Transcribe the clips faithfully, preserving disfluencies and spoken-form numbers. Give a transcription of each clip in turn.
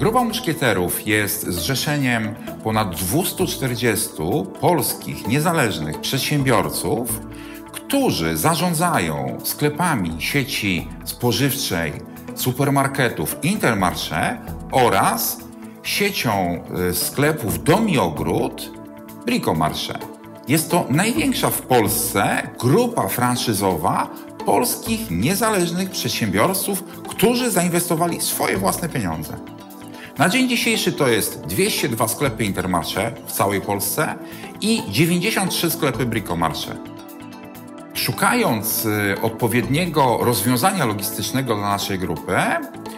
Grupa Muszkieterów jest zrzeszeniem ponad dwustu czterdziestu polskich, niezależnych przedsiębiorców, którzy zarządzają sklepami sieci spożywczej, supermarketów Intermarché oraz siecią sklepów Dom i Ogród Bricomarché. Jest to największa w Polsce grupa franszyzowa polskich niezależnych przedsiębiorców, którzy zainwestowali swoje własne pieniądze. Na dzień dzisiejszy to jest dwieście dwa sklepy Intermarché w całej Polsce i dziewięćdziesiąt trzy sklepy Bricomarché. Szukając odpowiedniego rozwiązania logistycznego dla naszej grupy, e,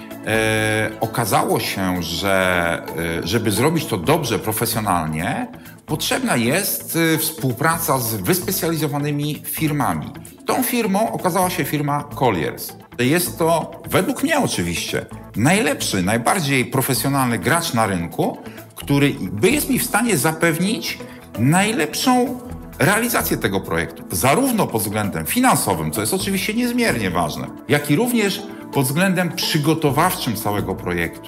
okazało się, że e, żeby zrobić to dobrze, profesjonalnie, potrzebna jest współpraca z wyspecjalizowanymi firmami. Tą firmą okazała się firma Colliers. Jest to, według mnie oczywiście, najlepszy, najbardziej profesjonalny gracz na rynku, który jest mi w stanie zapewnić najlepszą realizację tego projektu. Zarówno pod względem finansowym, co jest oczywiście niezmiernie ważne, jak i również pod względem przygotowawczym całego projektu.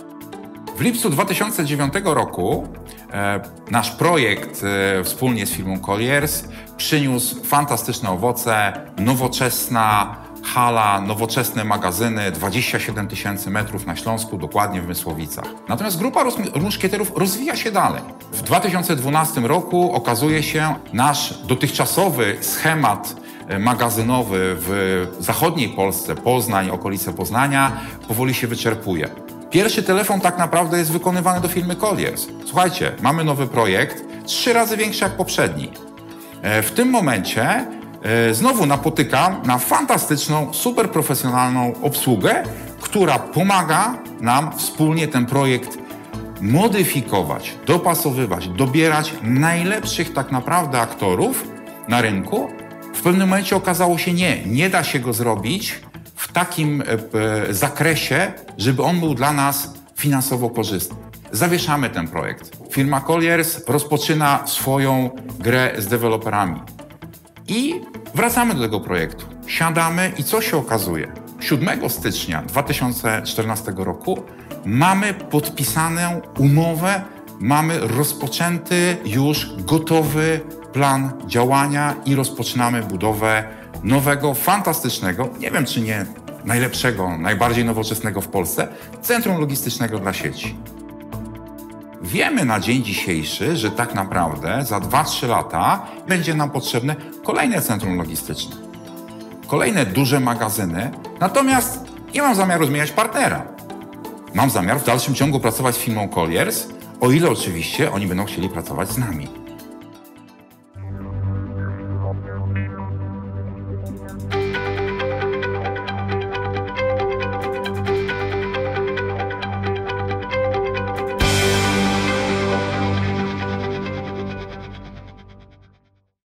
W lipcu dwa tysiące dziewiątego roku e, nasz projekt e, wspólnie z firmą Colliers przyniósł fantastyczne owoce, nowoczesna hala, nowoczesne magazyny, dwadzieścia siedem tysięcy metrów na Śląsku, dokładnie w Mysłowicach. Natomiast grupa Muszkieterów rozwija się dalej. W dwa tysiące dwunastym roku okazuje się, nasz dotychczasowy schemat magazynowy w zachodniej Polsce, Poznań, okolice Poznania, powoli się wyczerpuje. Pierwszy telefon tak naprawdę jest wykonywany do firmy Colliers. Słuchajcie, mamy nowy projekt, trzy razy większy jak poprzedni. W tym momencie znowu napotykam na fantastyczną, super profesjonalną obsługę, która pomaga nam wspólnie ten projekt modyfikować, dopasowywać, dobierać najlepszych tak naprawdę aktorów na rynku. W pewnym momencie okazało się nie, nie da się go zrobić w takim e, zakresie, żeby on był dla nas finansowo korzystny. Zawieszamy ten projekt. Firma Colliers rozpoczyna swoją grę z deweloperami. I wracamy do tego projektu. Siadamy i co się okazuje? siódmego stycznia dwa tysiące czternastego roku mamy podpisaną umowę, mamy rozpoczęty już gotowy plan działania i rozpoczynamy budowę nowego, fantastycznego, nie wiem czy nie najlepszego, najbardziej nowoczesnego w Polsce, centrum logistycznego dla sieci. Wiemy na dzień dzisiejszy, że tak naprawdę za dwa trzy lata będzie nam potrzebne kolejne centrum logistyczne, kolejne duże magazyny, natomiast nie mam zamiaru zmieniać partnera. Mam zamiar w dalszym ciągu pracować z firmą Colliers, o ile oczywiście oni będą chcieli pracować z nami.